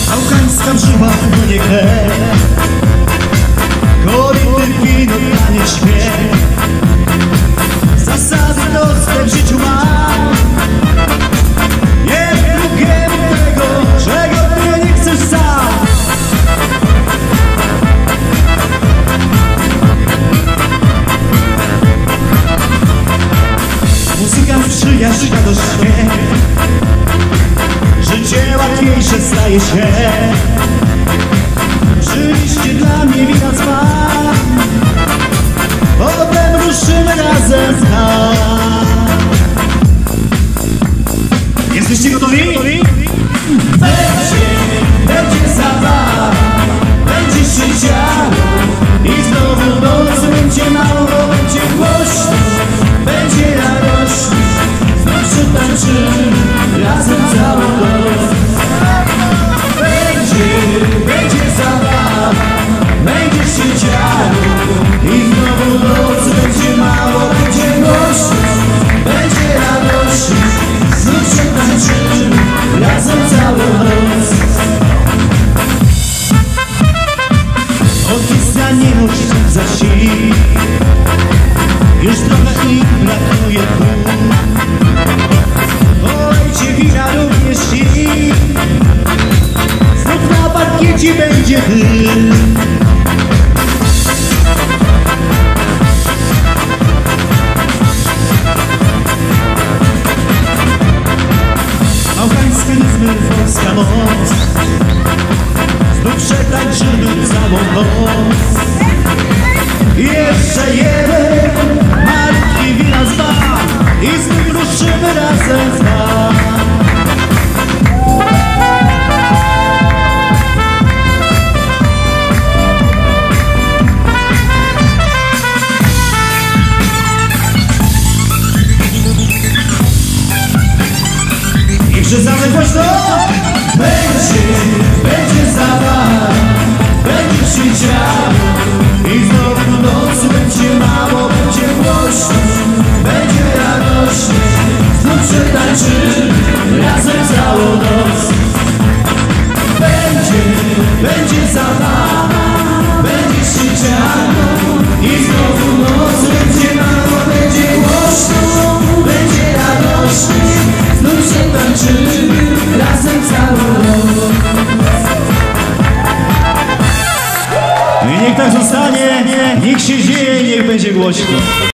Afgańska brzyła to nie krew, kobiety wino tanie śpiew. Zasady proste w życiu mam, nie drugiemu tego, czego ty nie chcesz sam. Muzyka sprzyja świadomości, życie łatwiejsze staje się. Żyliście dla mnie wina smak, potem ruszymy razem tak. Jesteście gotowi? Będzie zabawa, będzie się działo i znowu noc będzie mało, będzie głośno, będzie radośnie, znów przetańczymy razem całą noc. Będzie zabawa, będzie się działo i znowu noc będzie mało, będzie głośno, będzie radośnie, znów przetańczymy razem całą noc. Orkiestra nie nosi za sił, już trochę ich brakuje tu. Olejcie wina również i znów na parkiecie będzie dym. Afgańskie rytmy, polska moc, znów przetańczymy całą noc. Jeszcze jeden malutki wina dzban i znów ruszymy razem tak. Niechże zamek głośno! Będzie zabawa, będzie się działo i znowu noc będzie mało, będzie głośno, będzie radośnie, znów przetańczymy razem całą noc. Będzie zabawa, będzie się działo i znowu noc będzie mało, będzie głośno, będzie radośnie, znów przetańczymy razem całą noc. I niech tak zostanie, niech się dzieje, niech będzie głośno.